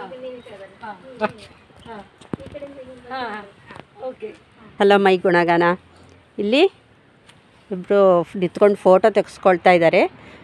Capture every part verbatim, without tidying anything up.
Hello my ಗುಣಗಾನ. ಇಲ್ಲಿ ಇಬ್ಬರು ನಿಂತ್ಕೊಂಡು ಫೋಟೋ ತೆಗೆಸ್ಕೊಳ್ತಾ ಇದ್ದಾರೆ.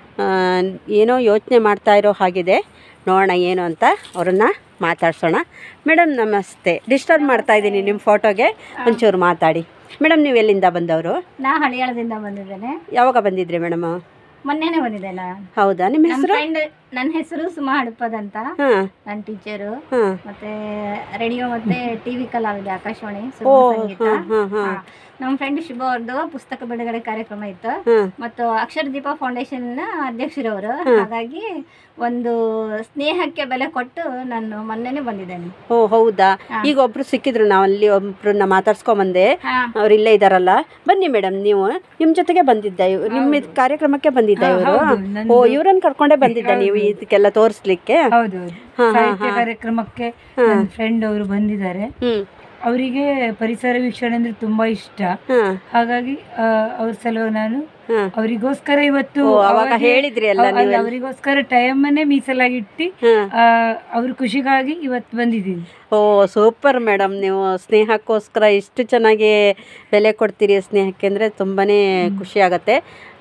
ಏನೋ ಯೋಚನೆ ಮಾಡ್ತಾ ಇರೋ ಹಾಗಿದೆ. ನೋಡೋಣ ಏನು ಅಂತ ಅವ್ರನ್ನ ಮಾತಾಡ್ಸೋಣ. ಮೇಡಮ್ ನಮಸ್ತೆ, ಡಿಸ್ಟರ್ಬ್ ಮಾಡ್ತಾ ಇದ್ದೀನಿ ನಿಮ್ಮ ಫೋಟೋಗೆ, ಒಂಚೂರು ಮಾತಾಡಿ. ಮೇಡಮ್ ನೀವು ಎಲ್ಲಿಂದ ಬಂದವರು? ನಾ ಹಳಿಯಾಳದಿಂದ ಬಂದಿದ್ದೇನೆ. ಯಾವಾಗ ಬಂದಿದ್ರಿ ಮೇಡಮ್? ಮೊನ್ನೆನೇ ಬಂದಿದ್ದೆ. ಹೌದಾ? ನಿಮ್ಮ ಹೆಸರು? ನನ್ನ ಹೆಸರು ಸುಮಾ ಹಡಪದ ಅಂತ. ನನ್ನ ಟೀಚರು. ಮತ್ತೆ ರೇಡಿಯೋ ಮತ್ತೆ ಟಿವಿ ಕಲಾವಿದೆ ಆಕಾಶವಾಣಿ ಸಂಗೀತ. ನಮ್ಮ ಫ್ರೆಂಡ್ ಶುಭ ಅವ್ರದ್ದು ಪುಸ್ತಕ ಬಿಡುಗಡೆ ಕಾರ್ಯಕ್ರಮ ಇತ್ತು ಮತ್ತು ಅಕ್ಷರ ದೀಪ ಫೌಂಡೇಶನ್ ಅಧ್ಯಕ್ಷರವರು. ಹಾಗಾಗಿ ಒಂದು ಸ್ನೇಹಕ್ಕೆ ಬೆಲೆ ಕೊಟ್ಟು ನಾನು ಮೊನ್ನೆನೇ ಬಂದಿದ್ದೇನೆ. ಓ ಹೌದಾ? ಈಗ ಒಬ್ರು ಸಿಕ್ಕಿದ್ರು, ನಾವು ಅಲ್ಲಿ ಒಬ್ರನ್ನ ಮಾತಾಡ್ಸ್ಕೊಂಡ್ ಬಂದೆ. ಅವ್ರು ಇಲ್ಲೇ ಇದಾರಲ್ಲ, ಬನ್ನಿ ಮೇಡಮ್. ನೀವು ನಿಮ್ ಜೊತೆಗೆ ಬಂದಿದ್ದ, ನಿಮ್ಮ ಕಾರ್ಯಕ್ರಮಕ್ಕೆ ಬಂದಿದ್ದ ಇವರು? ಓ, ಇವ್ರನ್ನ ಕರ್ಕೊಂಡೇ ಬಂದಿದ್ದ ನೀವು ಇದಕ್ಕೆಲ್ಲ ತೋರಿಸ್ಲಿಕ್ಕೆ? ಹೌದು, ಕಾರ್ಯಕ್ರಮಕ್ಕೆ ಫ್ರೆಂಡ್ ಅವರು ಬಂದಿದ್ದಾರೆ. ಅವರಿಗೆ ಪರಿಸರ ವೀಕ್ಷಣೆ ಅಂದ್ರೆ ತುಂಬಾ ಇಷ್ಟ. ಹಾಗಾಗಿ ಅವ್ರ ಸಲುವಾಗಿ ನಾನು ಅವರಿಗೋಸ್ಕರ ಇವತ್ತು ಅವಾಗ ಹೇಳಿದ್ರಿ ಅಲ್ಲ, ಅವರಿಗೋಸ್ಕರ ಟೈಮ್ ಅನ್ನೇ ಮೀಸಲಾಗಿಟ್ಟು ಅವ್ರ ಖುಷಿಗಾಗಿ ಇವತ್ತು ಬಂದಿದ್ದೀನಿ. ಓ ಸೂಪರ್ ಮೇಡಮ್, ನೀವು ಸ್ನೇಹಕ್ಕೋಸ್ಕರ ಇಷ್ಟು ಚೆನ್ನಾಗಿ ಬೆಲೆ ಕೊಡ್ತೀರಿ ಸ್ನೇಹಕ್ಕೆ ಅಂದರೆ ತುಂಬಾನೇ ಖುಷಿ ಆಗತ್ತೆ.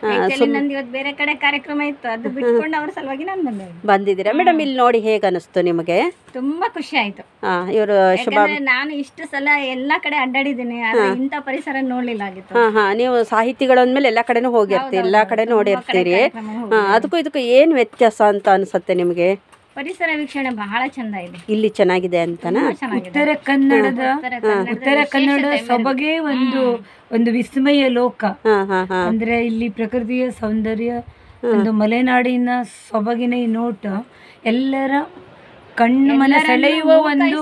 ಬೇರೆ ಕಡೆ ಕಾರ್ಯಕ್ರಮ ಇತ್ತು, ಅದು ಬಿಟ್ಕೊಂಡು ಅವ್ರ ಸಲುವಾಗಿ ನಾನು ಬಂದೆ ಬಂದಿದ್ದೀರಾ ಮೇಡಮ್. ಇಲ್ಲಿ ನೋಡಿ ಹೇಗೆ ಅನಿಸ್ತು ನಿಮಗೆ? ತುಂಬಾ ಖುಷಿ ಆಯ್ತು. ಇವರು ನಾನು ಇಷ್ಟು ಸಲ ಎಲ್ಲಾ ಕಡೆ ಅಡ್ಡಾಡಿದ್ದೀನಿ, ಇಂಥ ಪರಿಸರ ನೋಡ್ಲಿಲ್ಲ ಆಗಿತ್ತು. ಹಾ ಹಾ ನೀವು ಸಾಹಿತಿಗಳಂದ್ಮೇಲೆ ಎಲ್ಲಾ ಕಡೆನೂ ಹೋಗಿರ್ತೀರಿ, ಎಲ್ಲಾ ಕಡೆ ನೋಡಿರ್ತೀರಿ. ಅದಕ್ಕೂ ಇದಕ್ಕೂ ಏನ್ ವ್ಯತ್ಯಾಸ ಅಂತ ಅನ್ಸುತ್ತೆ ನಿಮ್ಗೆ? ಪರಿಸರ ವೀಕ್ಷಣೆ ಬಹಳ ಚಂದ ಇದೆ ಇಲ್ಲಿ, ಚೆನ್ನಾಗಿದೆ ಅಂತನಾ? ಉತ್ತರ ಕನ್ನಡದ ಉತ್ತರ ಕನ್ನಡ ಸೊಬಗೆ ಒಂದು ಒಂದು ವಿಸ್ಮಯ ಲೋಕ. ಅಂದ್ರೆ ಇಲ್ಲಿ ಪ್ರಕೃತಿಯ ಸೌಂದರ್ಯ, ಒಂದು ಮಲೆನಾಡಿನ ಸೊಬಗಿನ ಈ ನೋಟ ಎಲ್ಲರ ಕಣ್ಣು ಮನ ಸೆಳೆಯುವ ಒಂದು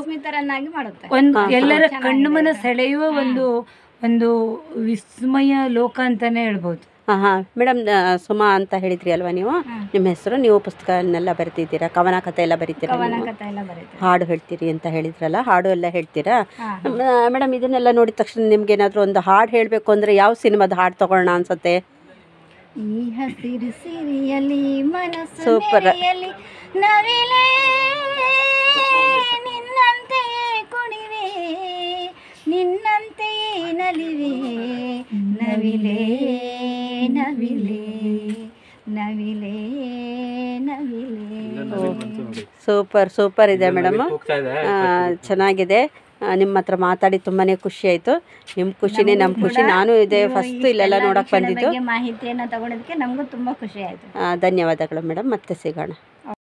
ಒಂದು ಎಲ್ಲರ ಕಣ್ಣು ಮನ ಸೆಳೆಯುವ ಒಂದು ಒಂದು ವಿಸ್ಮಯ ಲೋಕ ಅಂತಾನೆ ಹೇಳ್ಬೋದು. ಹಾಂ ಹಾಂ ಮೇಡಮ್, ಸುಮಾ ಅಂತ ಹೇಳಿದ್ರಿ ಅಲ್ವಾ ನೀವು? ನಿಮ್ಮ ಹೆಸರು, ನೀವು ಪುಸ್ತಕನೆಲ್ಲ ಬರಿತಿದ್ದೀರಾ, ಕವನ ಕಥೆ ಎಲ್ಲ ಬರೀತೀರಾ, ಹಾಡು ಹೇಳ್ತೀರಿ ಅಂತ ಹೇಳಿದ್ರಲ್ಲ, ಹಾಡು ಎಲ್ಲ ಹೇಳ್ತೀರಾ ಮೇಡಮ್? ಇದನ್ನೆಲ್ಲ ನೋಡಿದ ತಕ್ಷಣ ನಿಮ್ಗೆ ಏನಾದರೂ ಒಂದು ಹಾಡು ಹೇಳಬೇಕು ಅಂದರೆ ಯಾವ ಸಿನಿಮಾದ ಹಾಡು ತಗೊಳ್ಳೋಣ ಅನ್ಸುತ್ತೆ? ಸೂಪರ್. ನಿನ್ನಂತೆಯೇ ನಲಿವೆ ನವಿಲೆ ನವಿಲೆ ನವಿಲೆ ನವಿಲೆ. ಸೂಪರ್ ಸೂಪರ್ ಇದೆ ಮೇಡಮ್, ಚೆನ್ನಾಗಿದೆ. ನಿಮ್ಮ ಹತ್ರ ಮಾತಾಡಿ ತುಂಬಾನೇ ಖುಷಿ ಆಯ್ತು. ನಿಮ್ಮ ಖುಷಿನೇ ನಮ್ಮ ಖುಷಿ. ನಾನು ಇದೆ ಫಸ್ಟ್ ಇಲ್ಲೆಲ್ಲ ನೋಡಕ್ ಬಂದಿದ್ದು, ಮಾಹಿತಿಯನ್ನ ತಗೊಳ್ಳೋದಕ್ಕೆ ನಮಗೂ ತುಂಬಾ ಖುಷಿ ಆಯ್ತು. ಧನ್ಯವಾದಗಳು ಮೇಡಮ್, ಮತ್ತೆ ಸಿಗೋಣ.